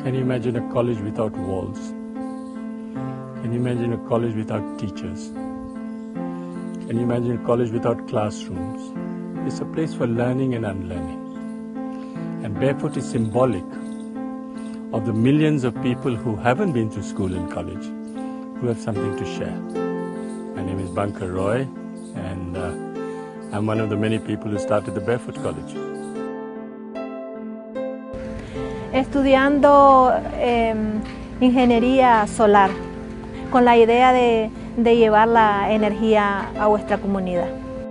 Can you imagine a college without walls? Can you imagine a college without teachers? Can you imagine a college without classrooms? It's a place for learning and unlearning. And Barefoot is symbolic of the millions of people who haven't been to school and college, who have something to share. My name is Bankar Roy, and I'm one of the many people who started the Barefoot College. Estudiando ingeniería solar, con la idea de llevar la energía a vuestra comunidad.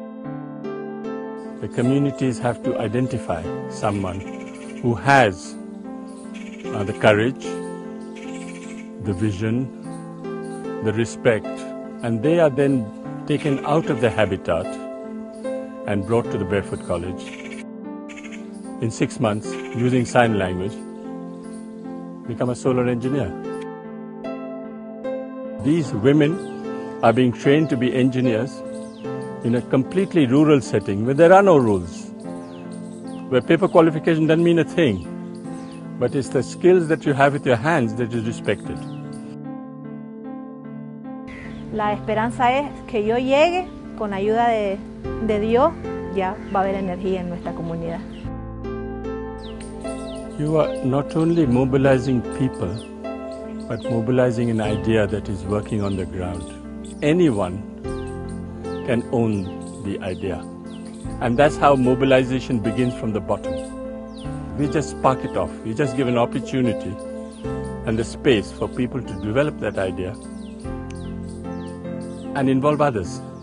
The communities have to identify someone who has the courage, the vision, the respect, and they are then taken out of their habitat and brought to the Barefoot College. In 6 months, using sign language, become a solar engineer. These women are being trained to be engineers in a completely rural setting where there are no rules, where paper qualification doesn't mean a thing, but it's the skills that you have with your hands that is respected. La esperanza es que yo llegue, con ayuda de Dios, ya va a haber energía en nuestra comunidad. You are not only mobilizing people, but mobilizing an idea that is working on the ground. Anyone can own the idea. And that's how mobilization begins from the bottom. We just spark it off. We just give an opportunity and the space for people to develop that idea and involve others.